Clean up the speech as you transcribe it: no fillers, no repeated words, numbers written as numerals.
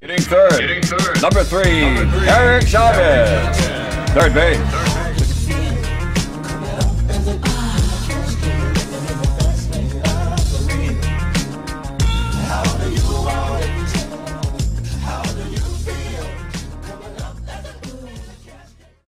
Hitting third. Number 3, Eric Chavez. Third base.